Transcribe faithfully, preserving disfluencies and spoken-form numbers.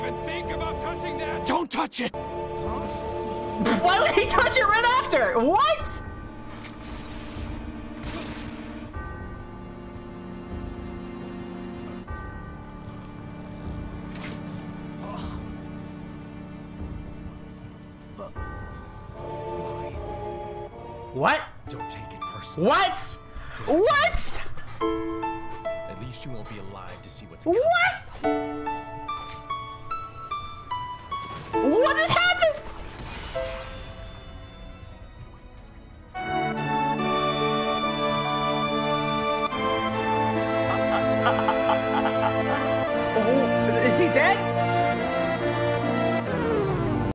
even think about touching that? Don't touch it! Why would he touch it right after? What? What? Don't take it personally. What? What? At least you won't be alive to see what's coming. What? What has happened? Oh, is he dead?